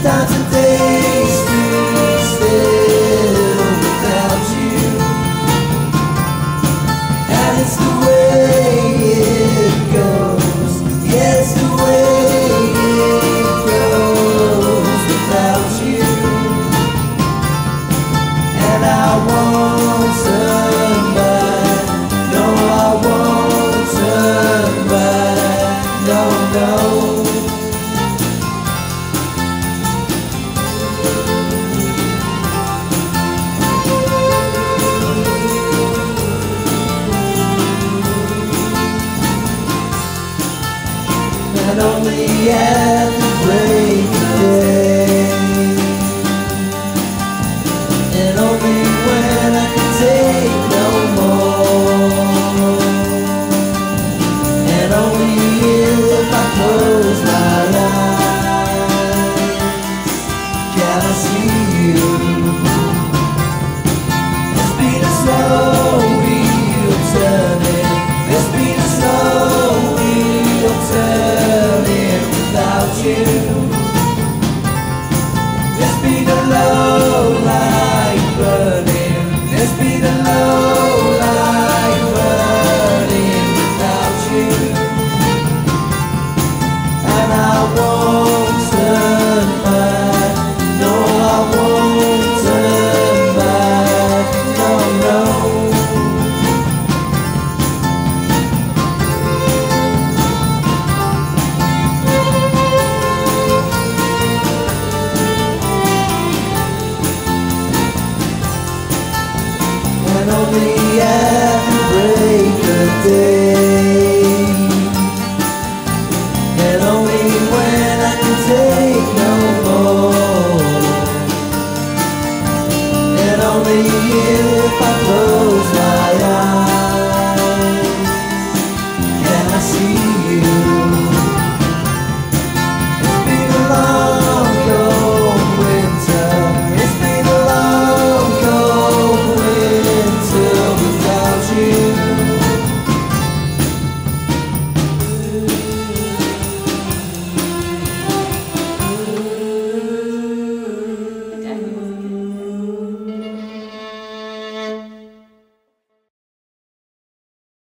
Sometimes the days feel still without you, and it's the way it goes. Yeah, it's the way it goes without you. And I won't turn back. No, I won't turn back. No, no. And only at the break of day, and only when I can take no more, and only if I close my eyes can I see you. There's been a slow wheel turning, there's been a slow wheel turning without you. There's been a low light burning, there's been a low light burning without you. And I won't turn back. No, I won't turn back. No, no. And only at the break of day, and only when I can take no more, and only if I